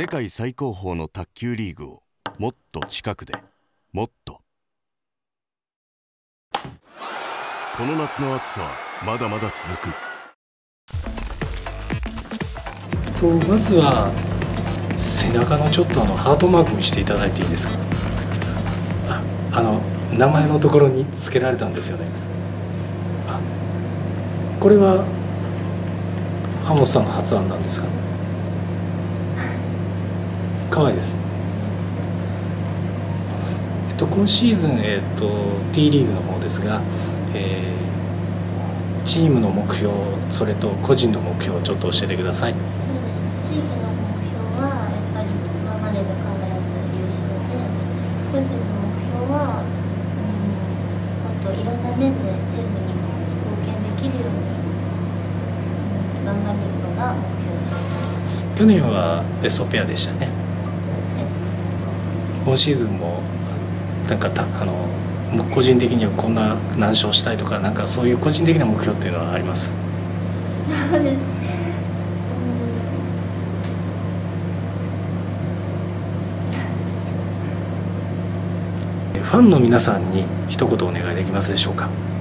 世界最高峰の卓球リーグをもっと近くで、もっと。この夏の暑さはまだまだ続く。 まずは背中のちょっとハートマークにしていただいていいですか。名前のところにつけられたんですよね。これは浜本さんの発案なんですか。可愛いですね。今シーズン、T リーグの方ですが、チームの目標、それと個人の目標をちょっと教えてください。 そうですね、チームの目標はやっぱり今までが変わらず優勝で、個人の目標はもっといろんな面でチームにも貢献できるように、頑張るのが目標です。 去年はベストペアでしたね。今シーズンもなんか個人的にはこんな何勝したいとか、なんかそういう個人的な目標っていうのはあります。 そうです。 ファンの皆さんに一言お願いできますでしょうか。